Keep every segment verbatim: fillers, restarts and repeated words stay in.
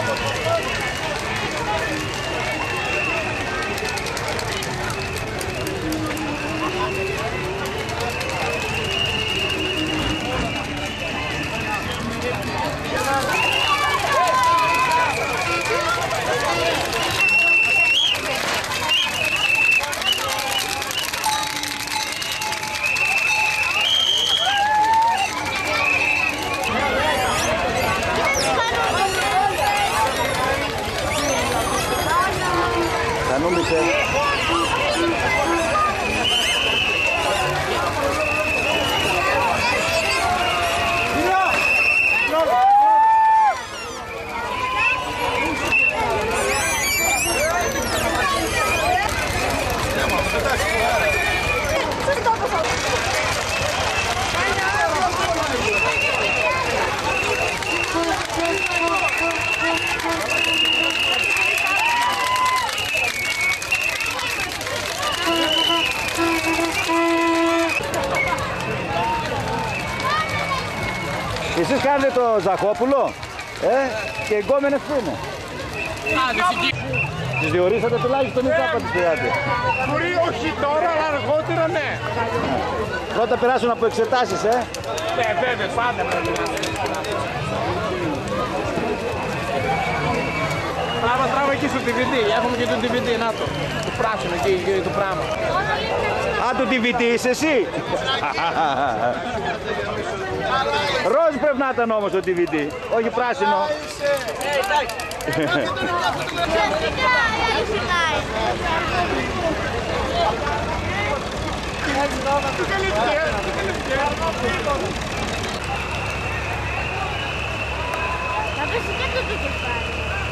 Εσείς κάνετε το Ζαχόπουλο, ε, και οι γκόμενες που είναι. Τις διορίσατε τουλάχιστον ή κάπου τις πειράτε. Μπορεί όχι τώρα, αλλά αργότερα ναι. Πρώτα περάσουν από εξετάσεις, ε. Ναι, βέβαια, πάντα πρέπει να είναι. Τράβα, τράβα εκεί στο ντι βι ντι, έχουμε και το ντι βι ντι, να το. Το πράσινο εκεί, το πράγμα. Α, το ντι βι ντι είσαι εσύ. Ροζ πρέπει να ήταν όμως το ντι βι ντι, όχι πράσινο. Θα πέσει και το κεφάλι.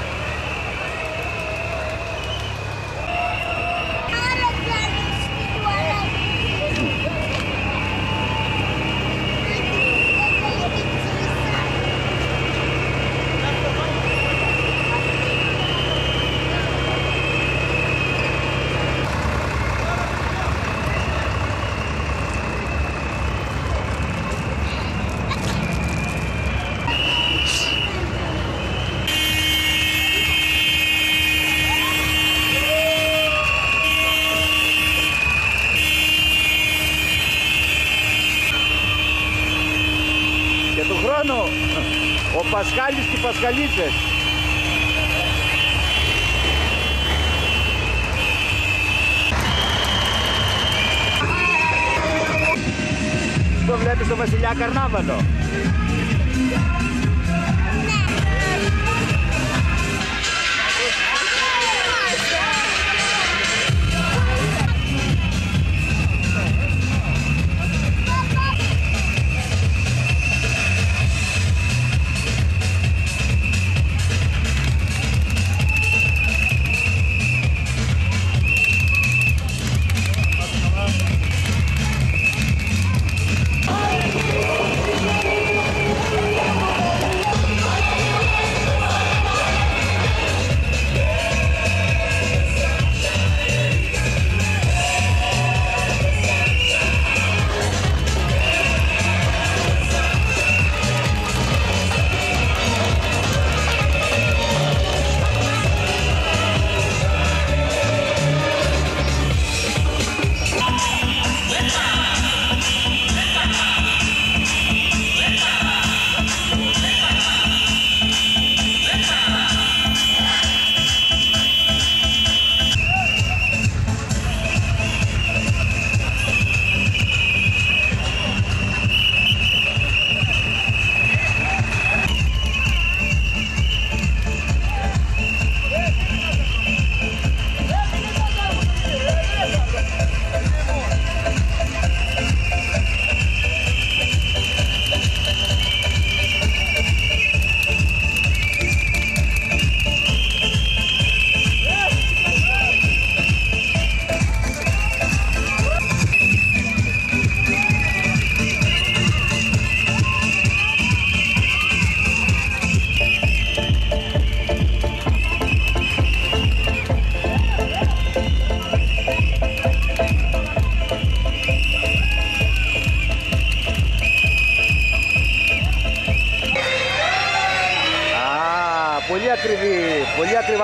Ο Πασχάλης και οι Πασχαλίτσες. Το βλέπεις το Βασιλιά Καρνάβαλο.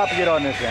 πληρώνεσαι.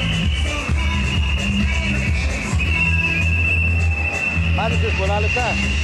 Μάλιστα πολλά λεφτά.